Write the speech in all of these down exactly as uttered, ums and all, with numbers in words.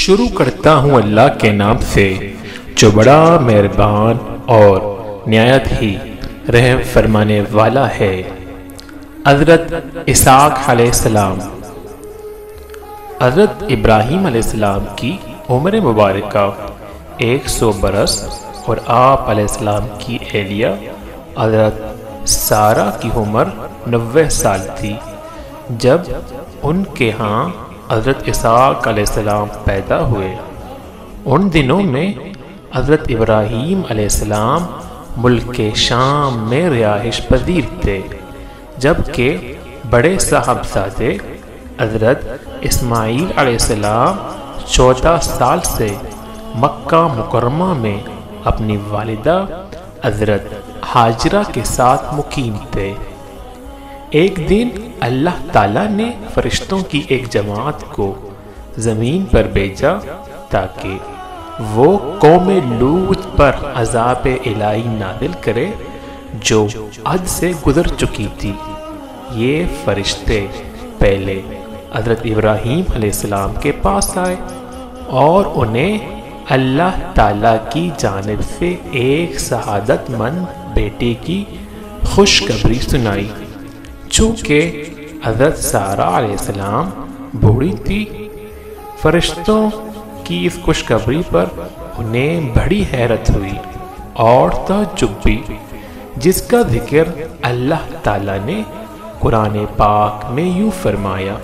شروع کرتا ہوں اللہ کے نام سے جو بڑا مہربان اور نہایت ہی رحم فرمانے والا ہے۔ حضرت اسحاق علیہ السلام۔ حضرت ابراہیم علیہ السلام کی عمر مبارکہ ایک سو برس اور آپ علیہ السلام کی اہلیہ حضرت سارہ کی عمر نوے سال تھی جب ان کے ہاں حضرت اسحاق علیہ السلام پیدا ہوئے۔ ان دنوں میں حضرت ابراہیم علیہ السلام ملک شام میں رہائش پذیر تھے، جبکہ بڑے صاحبزادے حضرت اسماعیل علیہ السلام چودہ سال سے مکہ مکرمہ میں اپنی والدہ حضرت ہاجرہ کے ساتھ مقیم تھے۔ ایک دن اللہ تعالیٰ نے فرشتوں کی ایک جماعت کو زمین پر بھیجا تاکہ وہ قوم لوط پر عذاب الہی نازل کرے جو حد سے گزر چکی تھی۔ یہ فرشتے پہلے حضرت ابراہیم علیہ السلام کے پاس آئے اور انہیں اللہ تعالیٰ کی جانب سے ایک سعادت مند بیٹے کی خوشخبری سنائی۔ چونکہ حضرت سارہ علیہ السلام بوڑھی تھی، فرشتوں کی اس خوشخبری پر انہیں بڑی حیرت ہوئی اور تعجب بھی، جس کا ذکر اللہ تعالیٰ نے قرآن پاک میں یوں فرمایا: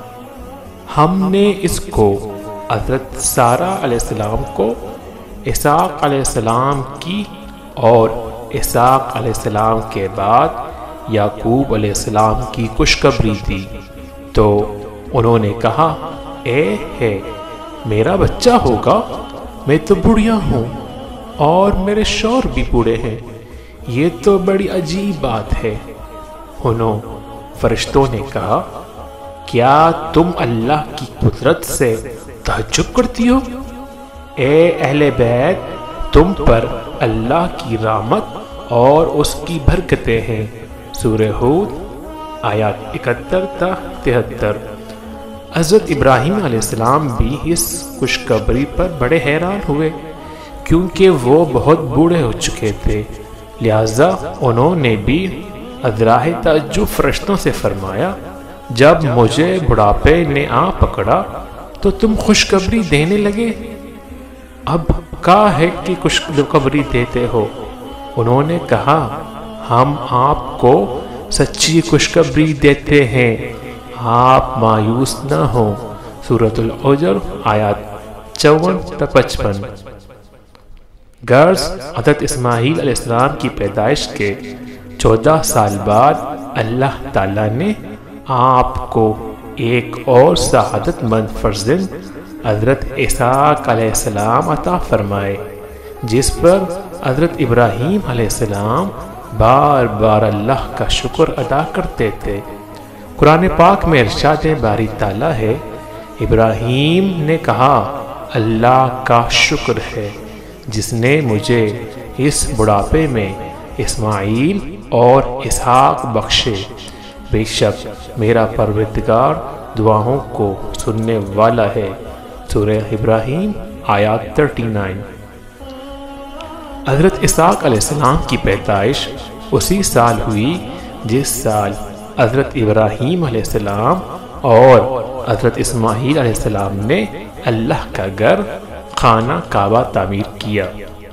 ہم نے اس کو حضرت سارہ علیہ السلام کو اسحاق علیہ السلام کی اور اسحاق علیہ السلام کے بعد یعقوب علیہ السلام کی خوشخبری دی تو انہوں نے کہا، اے ہے میرا بچہ ہوگا، میں تو بڑھیا ہوں اور میرے شوہر بھی بوڑھے ہیں، یہ تو بڑی عجیب بات ہے۔ انہوں فرشتوں نے کہا، کیا تم اللہ کی قدرت سے تعجب کرتی ہو؟ اے اہل بیت، تم پر اللہ کی رحمت اور اس کی برکتیں ہیں۔ سورہ ہود آیات اکہتر تا تہتر۔ حضرت ابراہیم علیہ السلام بھی اس خوشخبری پر بڑے حیران ہوئے کیونکہ وہ بہت بوڑھے ہو چکے تھے، لہذا انہوں نے بھی ادراہ تعجب فرشتوں سے فرمایا، جب مجھے بڑھاپے نے آ پکڑا تو تم خوشخبری دینے لگے، اب کیا ہے کہ خوشخبری دیتے ہو؟ انہوں نے کہا، ہم آپ کو سچی خوشخبری دیتے ہیں، آپ مایوس نہ ہوں۔ سورۃ الحجر آیات چون تا پچپن۔ غرض حضرت اسماعیل علیہ السلام کی پیدائش کے چودہ سال بعد اللہ تعالیٰ نے آپ کو ایک اور سعادت مند فرزند حضرت اسحاق علیہ السلام عطا فرمائے، جس پر حضرت ابراہیم علیہ السلام بار بار اللہ کا شکر ادا کرتے تھے۔ قرآن پاک میں ارشاد باری تعالیٰ ہے، ابراہیم نے کہا، اللہ کا شکر ہے جس نے مجھے اس بڑھاپے میں اسماعیل اور اسحاق بخشے، بے شک میرا پروردگار دعاؤں کو سننے والا ہے۔ سورہ ابراہیم آیات تینتیس۔ حضرت اسحاق علیہ السلام کی پیدائش اسی سال ہوئی جس سال حضرت ابراہیم علیہ السلام اور حضرت اسماعیل علیہ السلام نے اللہ کا گھر خانہ کعبہ تعمیر کیا۔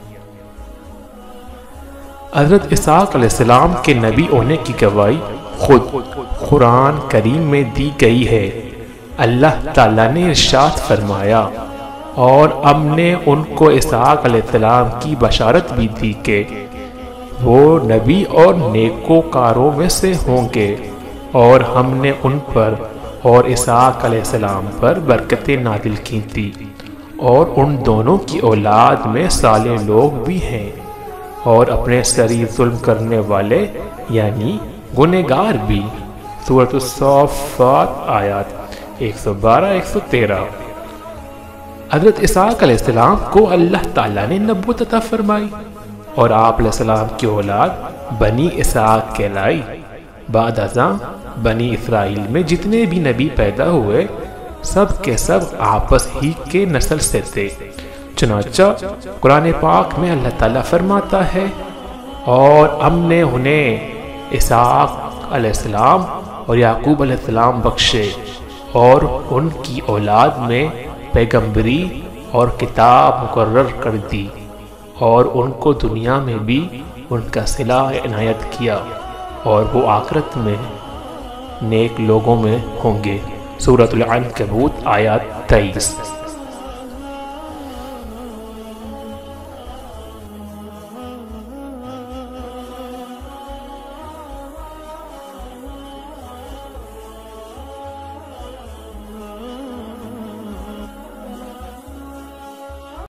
حضرت اسحاق علیہ السلام کے نبی ہونے کی گواہی خود قرآن کریم میں دی گئی ہے۔ اللہ تعالیٰ نے ارشاد فرمایا، اور ہم نے ان کو اسحاق علیہ السلام کی بشارت بھی دی کہ وہ نبی اور نیکوکاروں میں سے ہوں گے، اور ہم نے ان پر اور اسحاق علیہ السلام پر برکتیں نازل کی تھی، اور ان دونوں کی اولاد میں صالح لوگ بھی ہیں اور اپنے سری ظلم کرنے والے یعنی گنہگار بھی۔ سورۃ الصافات آیات ایک سو بارہ ایک سو تیرہ۔ حضرت اسحاق علیہ السلام کو اللہ تعالیٰ نے نبوت عطا فرمائی اور آپ علیہ السلام کی اولاد بنی اسحاق کہلائی۔ بعد ازاں بنی اسرائیل میں جتنے بھی نبی پیدا ہوئے سب کے سب آپس ہی کے نسل سے تھے۔ چنانچہ قرآن پاک میں اللہ تعالیٰ فرماتا ہے اور ہم نے انہیں اسحاق علیہ السلام اور یعقوب علیہ السلام بخشے اور ان کی اولاد میں پیغمبری اور کتاب مقرر کر دی اور ان کو دنیا میں بھی ان کا صلہ عنایت کیا اور وہ آخرت میں نیک لوگوں میں ہوں گے۔ سورۃ العنکبوت آیات تیئیس۔